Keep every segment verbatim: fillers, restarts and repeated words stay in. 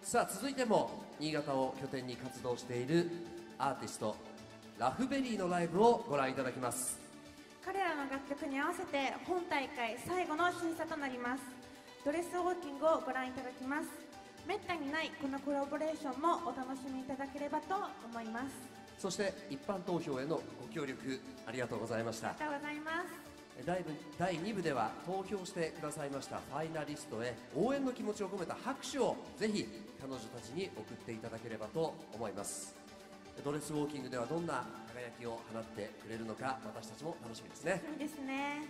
さあ続いても新潟を拠点に活動しているアーティストラフベリーのライブをご覧いただきます。 彼らの楽曲に合わせて本大会最後の審査となります。ドレスウォーキングをご覧いただきます。めったにないこのコラボレーションもお楽しみいただければと思います。 そして一般投票へのご協力ありがとうございました。 ありがとうございます。 だいぶだいに部では投票してくださいましたファイナリストへ応援の気持ちを込めた拍手をぜひ彼女たちに送っていただければと思います。ドレスウォーキングではどんな輝きを放ってくれるのか私たちも楽しみですね。 いいですね。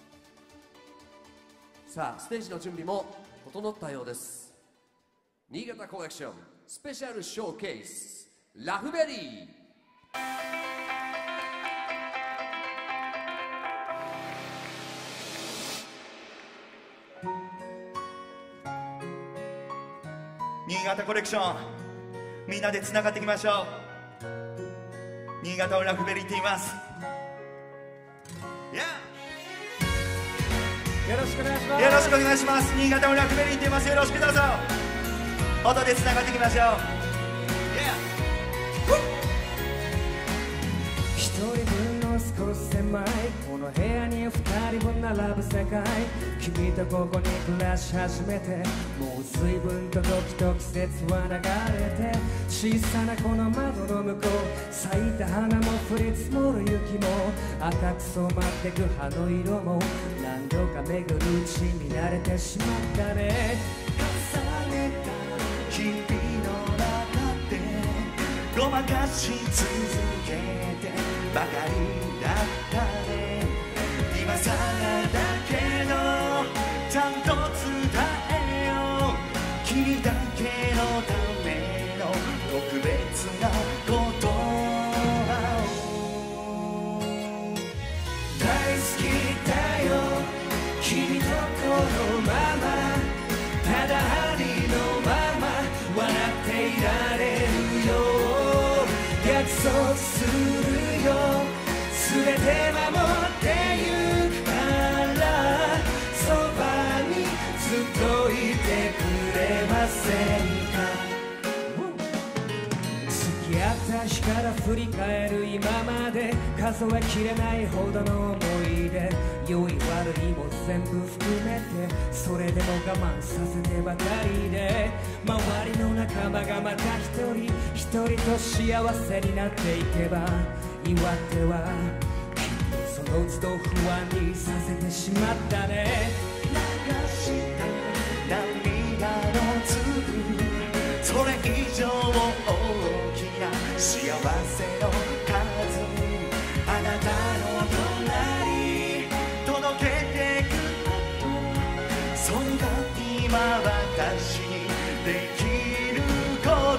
さあステージの準備も整ったようです。新潟コレクションスペシャルショーケースラフベリー。 新潟コレクション、みんなでつながっていきましょう。新潟をラフベリーって言います。 よろしくお願いします。 よろしくお願いします。新潟をラフベリーって言います。よろしくどうぞ。音でつながっていきましょう。 一人分の少し狭いこの部屋に二人分並ぶ世界、君とここに暮らし始めてもう随分と時と季節は流れて、小さなこの窓の向こう咲いた花も降り積もる雪も赤く染まってく葉の色も何度か巡るうちに慣れてしまったね。 重ねた日々の中でごまかし続けてばかりだったね。今さらだけどちゃんと伝えよう。君だけのための特別な言葉を。大好きだよ君とこのまま、ただ針のまま笑っていられるよ。約束するよ全て守ってゆくからそばにずっといてくれませんか。付き合った日から振り返る今まで数えきれないほどの思い出、良い悪いも全部含めてそれでも我慢させてばかりで、周りの仲間がまた一人一人と幸せになっていけば祝ってはきっとその都度不安にさせてしまったね。流した涙の粒それ以上大きな幸せの数、あなたの隣届けてくそれが今私にできること。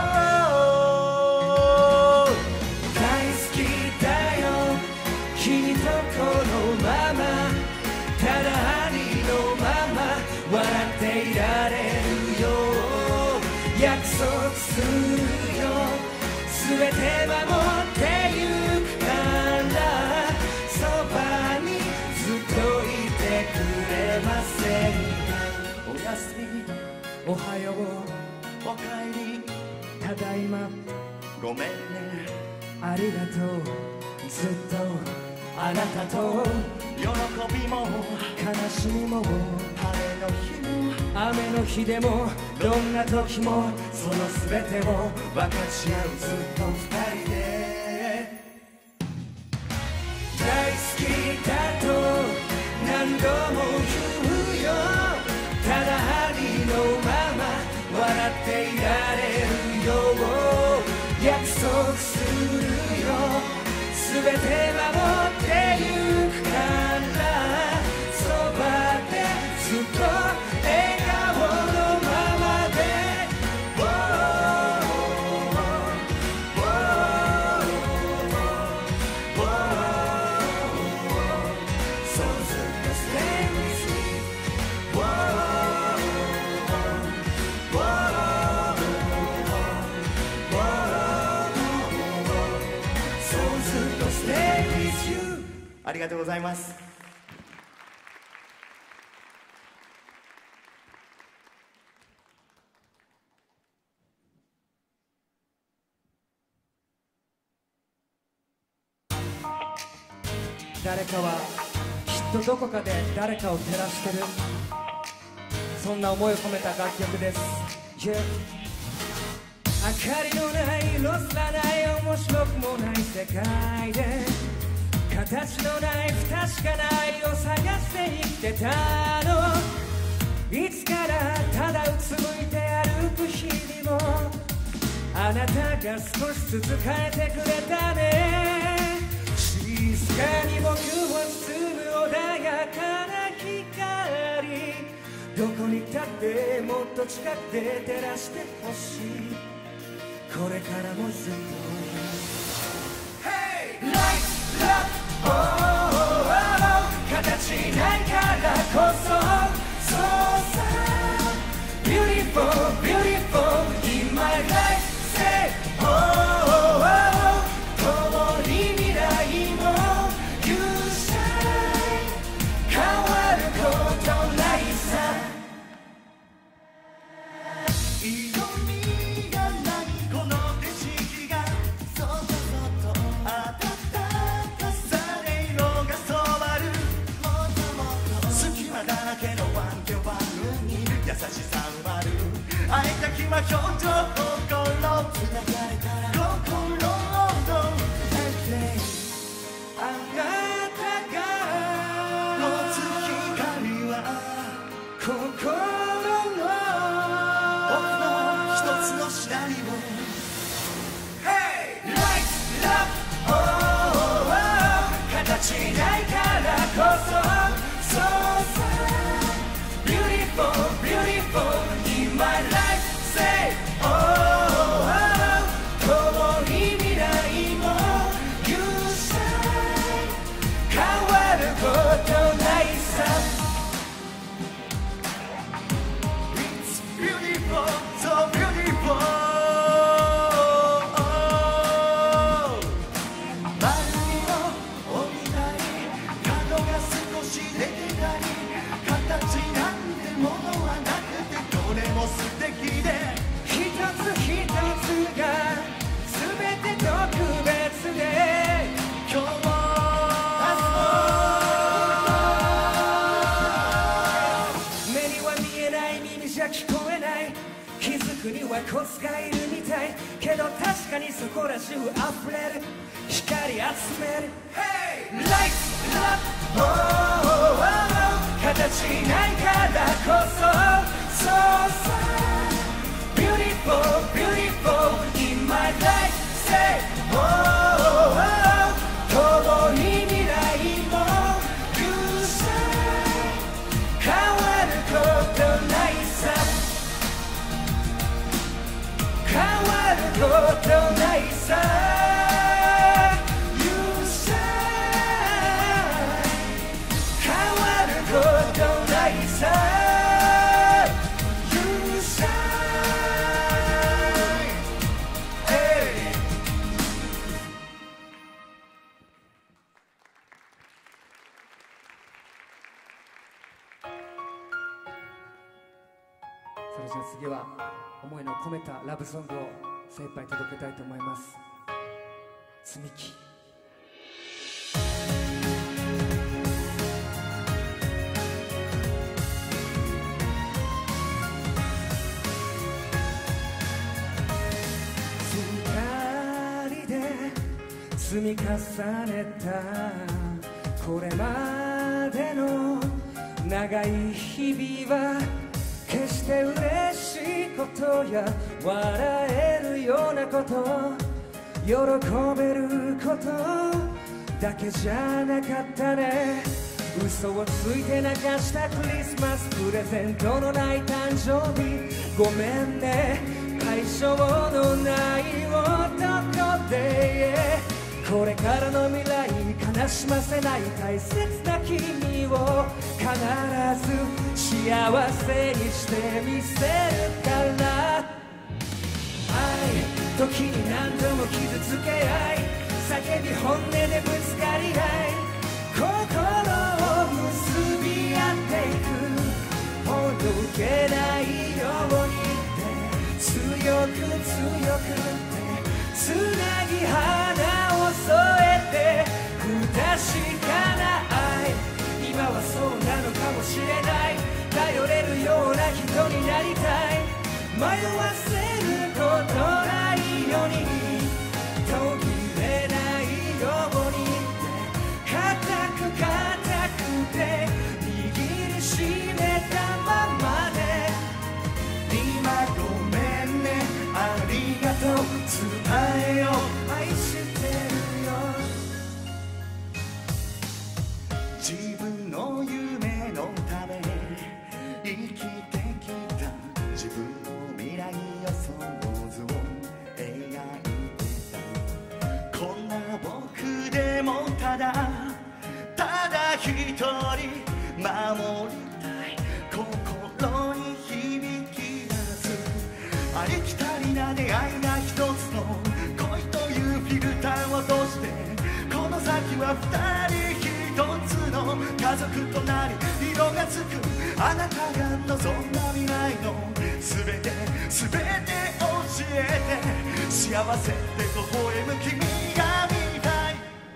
大好きだよ君とこのまま、ただ針のまま笑っていられるよ。約束するよ全て守ってゆくからそばにずっといてくれませんか。おやすみおはようおかえりただいまごめんねありがとうずっとあなたと喜びも悲しみも晴れの日も雨の日でもどんな時もその全てを分かち合うずっと二人で。 大好きだと何度も言うよ、ただ針のまま笑っていられるよ。約束するよ全て守ってゆくからそばでずっと笑顔のままで。そうずっと stay with me。 そうずっと stay with you。 ありがとうございます。 誰かはきっとどこかで誰かを照らしてる、そんな思いを込めた楽曲です。 Yeah。 明かりのない色すらない面白くもない世界で、形のない不確かな愛を探して生きてたの。いつからただうつむいて歩く日々もあなたが少しずつ変えてくれたね。静かに僕を包む穏やかな光、どこに立ってもっと近くで照らしてほしい、これからもずっと Hey! Light up! Oh, oh, oh, 形ないからこそ So sad Beautiful, beautiful In my life Say oh, oh, oh 共に未来も You shine 変わることないさ。 色味がないこの景色がそっとそっと暖かさで色が染まる。もっともっと隙間だらけのワンケワンに優しさ生まる。会えた気は表情心つながれたら心の Everything あなたが持つ光は心の僕の一つのシナリオ Hey! Light up! Oh, oh, oh 形ないからこそ So sad Beautiful, beautiful In my life Say oh, oh, oh 共に未来も You shine 変わることないさ。 It's beautiful, so beautiful 丸みを帯びたり角が少し出てたり形なんてものはなくてどれも素敵で一つ一つが全て特別で今日も目には見えない耳じゃ聞こえない気づくにはコツがいるみたいけど確かにそこら中溢れる光集める Hey! Light up! Oh, oh, oh 形ないからこそ So sad Beautiful, beautiful In my life Say oh, oh, oh 共に未来も You shine 変わることないさ。変わることないさ。 You shine 変わることないさ。 You shine Heyそれじゃあ次は思いの込めたラブソングを精一杯届けたいと思います。積み木。二人で積み重ねたこれまでの長い日々は決して嬉しいことや笑えるようなこと喜べることだけじゃなかったね。嘘をついて流したクリスマスプレゼントのない誕生日ごめんね解消のない男でこれからの未来悲しませない大切な君を必ず幸せにしてみせるから愛時に何度も傷つけ合い叫び本音でぶつかり合い心を結び合っていくほどけないようにって強く強くってつなぎ花を添えて不確かなのかもしれない頼れるような人になりたい迷わせることないように途切れないように固く固くて握りしめたままで今ごめんねありがとう伝えよう愛してるよ自分の夢のため生きてきた自分の未来予想図を描いてたこんな僕でもただただ一人守りたい心に響き出すありきたりな出会いが一つの恋というフィルターを通してこの先は二人一つの家族となり色がつくあなたが望んだ未来のすべてすべて教えて幸せって微笑む君が見たい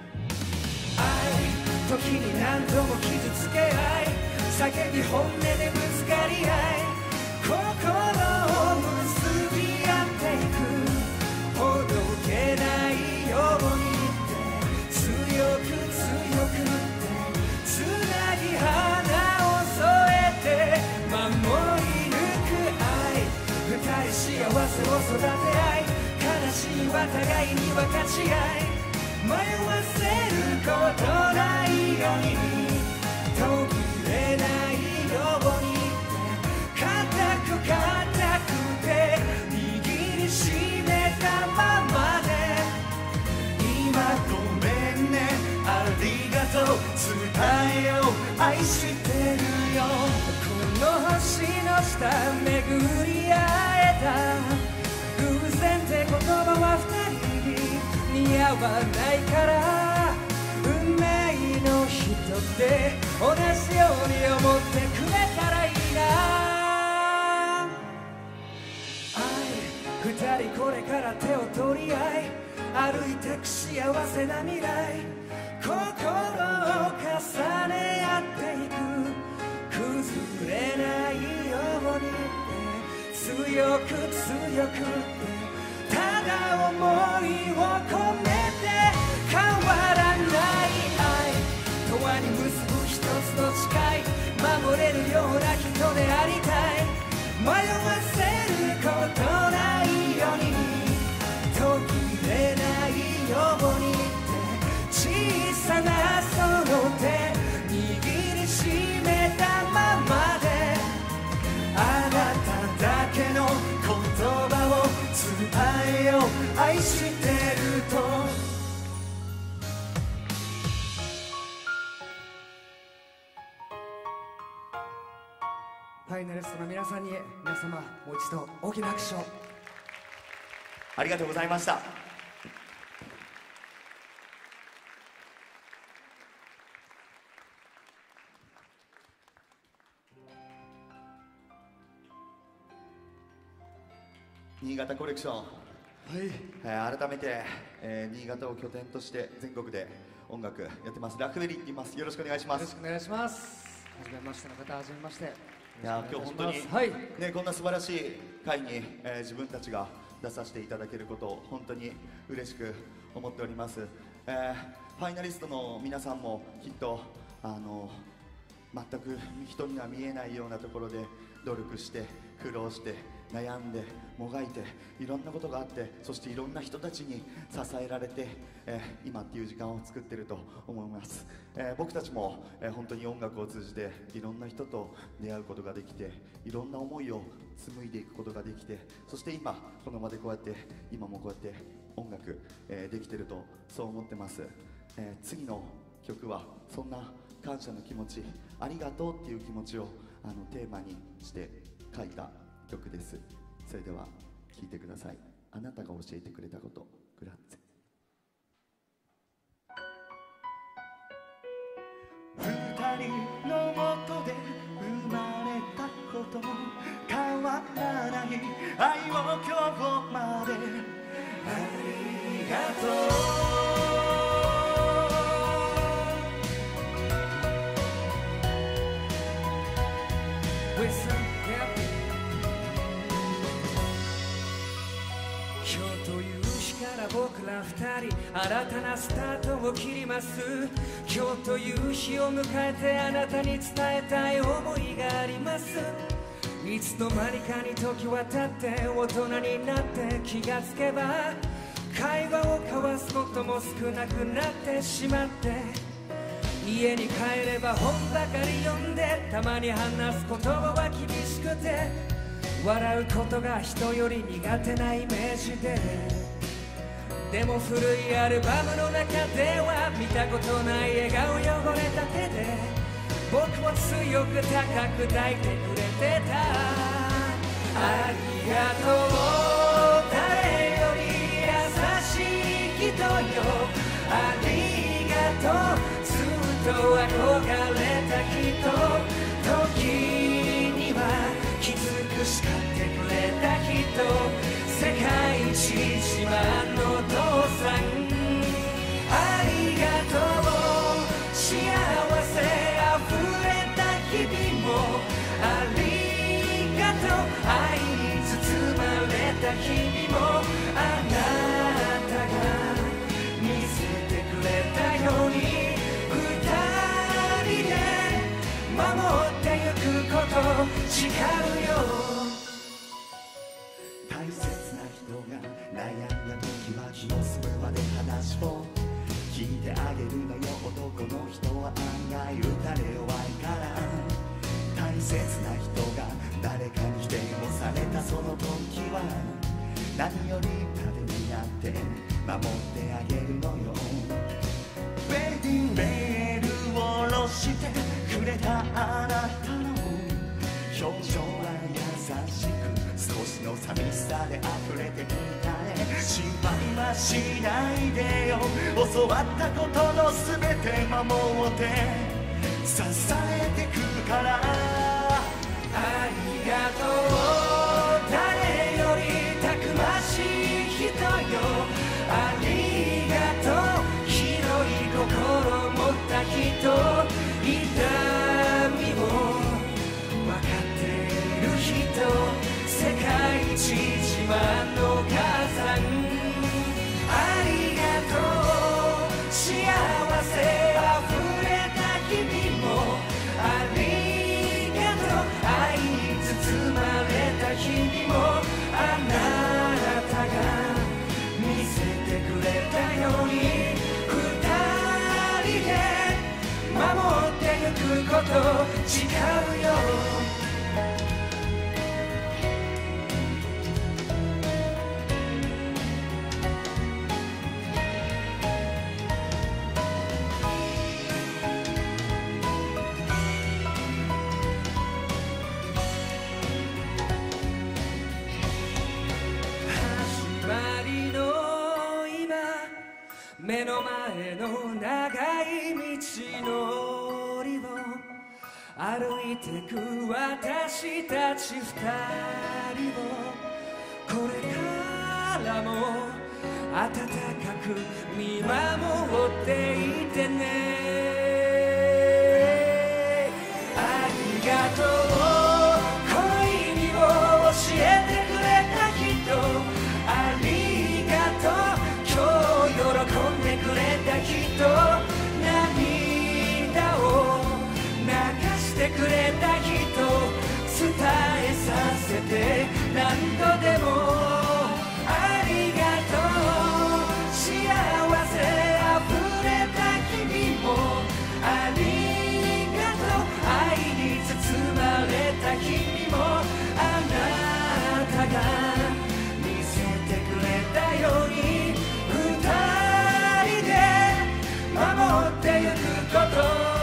愛時に何度も傷つけ合い叫び本音でぶつかり合い心を結び合っていくほどけないようにって強く強くってつなぎ花を添えて守り抜く愛二人幸せを育て合い悲しいは互いに分かち合い迷わせることないように途切れないように固く固くて握りしめたままで今ごめんねありがとう伝えよう愛してるよこの星の下巡り会えた偶然って言葉は二人に似合わないから運命の人って同じように思ってくれたらいいな愛二人これから手を取り合い歩いてく幸せな未来心を重ね合っていく崩れないようにって強く強くってただ思いを込めて変わらない愛永遠に結ぶ一つの誓い守れるような人でありたい迷わせることないように途切れないようにって小さなその手握りしめたままであなただけの言葉を伝えよう愛してるとファイナリストの皆さんに皆様もう一度大きな拍手をありがとうございました。新潟コレクション、はいえー、改めて、えー、新潟を拠点として全国で音楽やってますラクベリーって言います。よろしくお願いします。 よろしくお願いします。はじめましての方はじめまして。 いや今日本当に、はいね、こんな素晴らしい会に、えー、自分たちが出させていただけることを本当に嬉しく思っております、えー、ファイナリストの皆さんもきっとあの全く人には見えないようなところで努力して苦労して悩んでもがいていろんなことがあってそしていろんな人たちに支えられて、えー、今っていう時間を作っていると思います、えー、僕たちも、えー、本当に音楽を通じていろんな人と出会うことができていろんな思いを紡いでいくことができてそして今この場でこうやって今もこうやって音楽、えー、できてるとそう思ってます、えー、次の曲はそんな感謝の気持ちありがとうっていう気持ちをあのテーマにして書いた曲です。それでは聴いてください。あなたが教えてくれたこと。グラッツェ。二人のもとで生まれたこと変わらない愛を今日までありがとう Listen, yeah. 今日という日から僕ら二人新たなスタートを切ります。今日という日を迎えてあなたに伝えたい思いがあります。いつの間にかに時は経って大人になって気がつけば会話を交わすことも少なくなってしまって、家に帰れば本ばかり読んで、たまに話す言葉は厳しくて笑うことが人より苦手なイメージで、でも古いアルバムの中では見たことない笑顔汚れた手で僕を強く高く抱いてくれてた。ありがとう誰より優しい人よ、ありがとうずっと憧れた人、時にはきつく叱ってくれた人、世界一自慢の父さん、ありがとう幸せあふれた日々も、ありがとう愛に包まれた日々も、あなたが見せてくれたように二人で守ってゆくこと誓うよ。 大切な人が悩んだ時は気の済むまで話を聞いてあげるのよ。男の人は案外打たれ弱いから、大切な人が誰かに否定をされたその時は何より盾になって守ってあげるのよ。ウェディングメールを下ろしてくれたあなたの表情は優しく少しの寂しさで溢れていたね。心配はしないでよ、教わったことのすべて守って支えてくから。 ありがとう誰よりたくましい人よ、ありがとう広い心持った人、痛みを分かっている人、世界一自慢のお母さん、ありがとう幸せあふれた日々も、ありがとう愛に包まれた日々も、あなたが見せてくれたように二人で守ってゆくこと誓うよ。目の前の長い道のりを歩いてく私たち二人を、これからも温かく見守っていてね。ありがとうこの意味を教えてくれた人、ありがとう今日喜んでくれた人、涙を流してくれた人、伝えさせて何度でもありがとう幸せあふれた日々も、ありがとう愛に包まれた日々も、あなたが見せてくれたように守ってゆくこと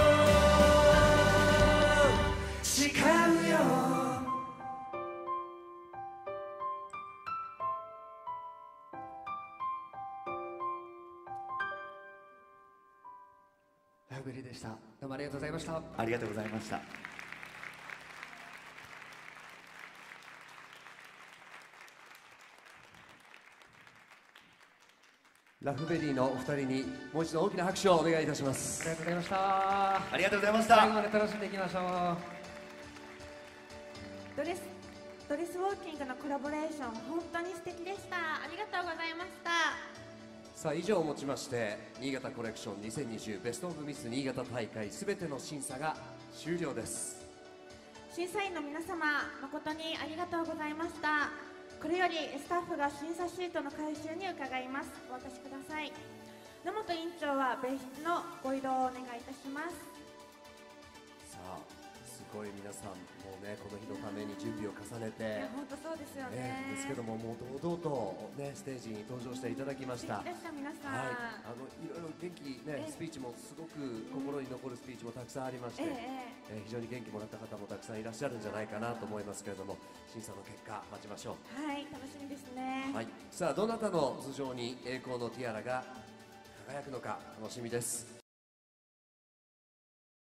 誓うよ。 ラブリーでした。どうもありがとうございました。 ありがとうございました。 ラフベリーのお二人にもう一度大きな拍手をお願いいたします。 ありがとうございました。 ありがとうございました。 最後まで楽しんでいきましょう。 ドレスドレスウォーキングのコラボレーション本当に素敵でした。ありがとうございました。 さあ以上をもちまして新潟コレクションにせんにじゅうベストオブミス新潟大会すべての審査が終了です。 審査員の皆様誠にありがとうございました。これよりスタッフが審査シートの回収に伺います。お渡しください。野本委員長は別室のご移動をお願いいたします。 さあすごい皆さんもうねこの日のために準備を重ねて、 いや本当そうですよね。 ねですけどももう堂々とねステージに登場していただきました。 素敵でした皆さん。 はい、あのいろいろ元気ねスピーチもすごく心に残るスピーチもたくさんありまして、 えええー非常に元気もらった方もたくさんいらっしゃるんじゃないかなと思いますけれども、審査の結果待ちましょう。 はい、楽しみですね。 はい、さあどなたの頭上に栄光のティアラが輝くのか楽しみです。